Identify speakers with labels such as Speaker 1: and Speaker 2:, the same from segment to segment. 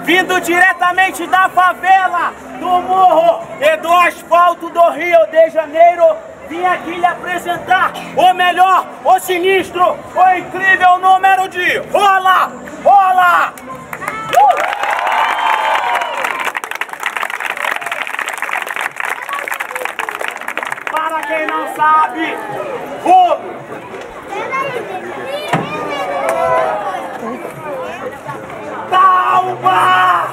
Speaker 1: vindo diretamente da favela, do morro e do asfalto do Rio de Janeiro, vim aqui lhe apresentar o melhor, o sinistro, o incrível número de Rola! Rola! Para quem não sabe, rolo! Tauba!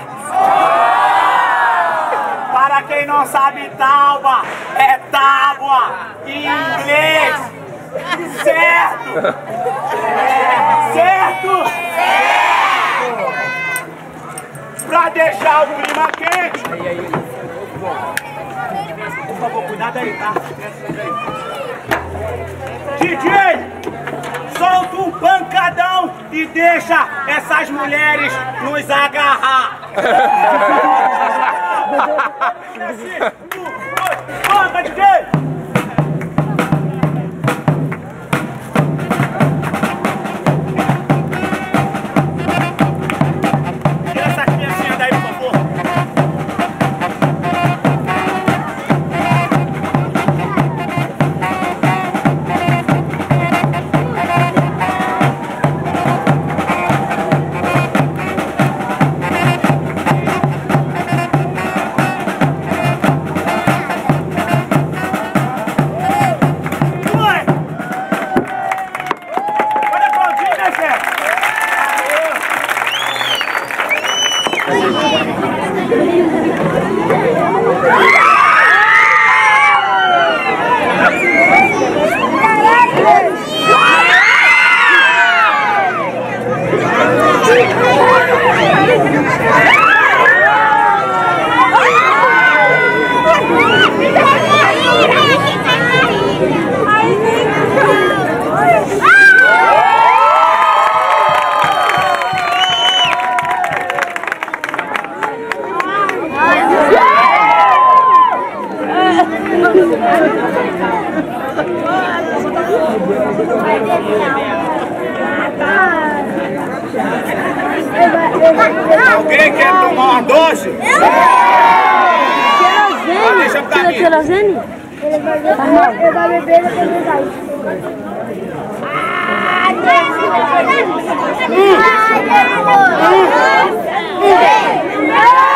Speaker 1: Para quem não sabe, tauba é tábua em inglês. Certo? Certo? Pra deixar o clima quente. Por favor, cuidado aí, tá? DJ, solta um pancadão e deixa essas mulheres nos agarrar. Panca, DJ! Tira essa criancinha daí, por favor. Alguém quer tomar uma dose?
Speaker 2: Querosene? Ele vai beber e depois vai. Ai, Deus!